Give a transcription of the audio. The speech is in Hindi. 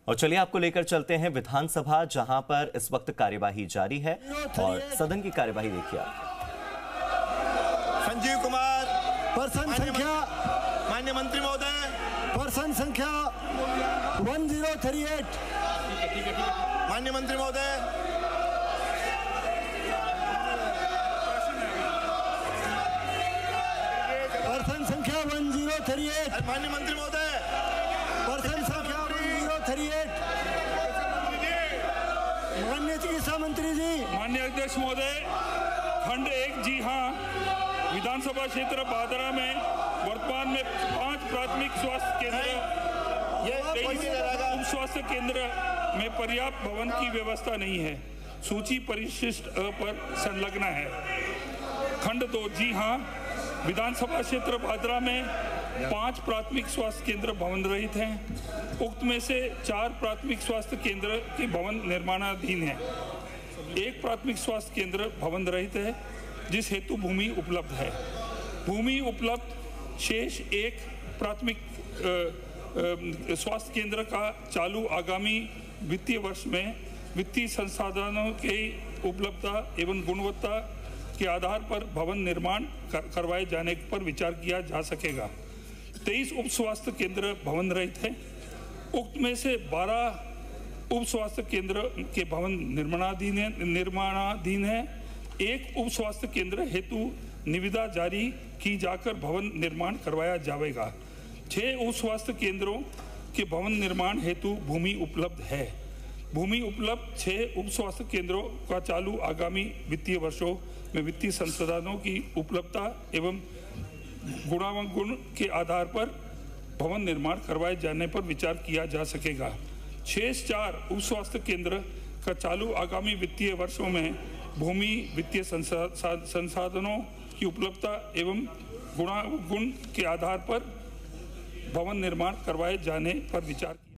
और चलिए आपको लेकर चलते हैं विधानसभा, जहां पर इस वक्त कार्यवाही जारी है और सदन की कार्यवाही देखिए आप। संजीव कुमार पर्सन संख्या मान्य मंत्री महोदय, पर्सन संख्या 1038 मान्य मंत्री महोदय, पर्सन संख्या 1038 मान्य मंत्री महोदय, पर्सन संख्या 1038 माननीय चिकित्सा मंत्री जी। माननीय अध्यक्ष महोदय, खंड 1 जी हाँ, विधानसभा क्षेत्र भादरा में वर्तमान में 5 प्राथमिक स्वास्थ्य केंद्र, 23 उप स्वास्थ्य केंद्र में पर्याप्त भवन की व्यवस्था नहीं है। सूची परिशिष्ट अ पर संलग्न है। खंड 2 जी हाँ, विधानसभा क्षेत्र भादरा में 5 प्राथमिक स्वास्थ्य केंद्र भवन रहित हैं। उक्त में से 4 प्राथमिक स्वास्थ्य केंद्र के भवन निर्माणाधीन है। 1 प्राथमिक स्वास्थ्य केंद्र भवन रहित है, जिस हेतु भूमि उपलब्ध है। भूमि उपलब्ध शेष 1 प्राथमिक स्वास्थ्य केंद्र का चालू आगामी वित्तीय वर्ष में वित्तीय संसाधनों की उपलब्धता एवं गुणवत्ता के आधार पर भवन निर्माण करवाए जाने पर विचार किया जा सकेगा। 23 उप स्वास्थ्य केंद्र भवन रहित है। उक्त में से 12 उप स्वास्थ्य केंद्र के भवन निर्माणाधीन है। 1 उप स्वास्थ्य केंद्र हेतु निविदा जारी की जाकर भवन निर्माण करवाया जाएगा। 6 उप स्वास्थ्य केंद्रों के भवन निर्माण हेतु भूमि उपलब्ध है। भूमि उपलब्ध 6 उप स्वास्थ्य केंद्रों का चालू आगामी वित्तीय वर्षों में वित्तीय संसाधनों की उपलब्धता एवं गुणावगुण के आधार पर भवन निर्माण करवाए जाने पर विचार किया जा सकेगा। शेष 4 उप स्वास्थ्य केंद्र का चालू आगामी वित्तीय वर्षों में भूमि वित्तीय संसाधनों की उपलब्धता एवं गुण के आधार पर भवन निर्माण करवाए जाने पर विचार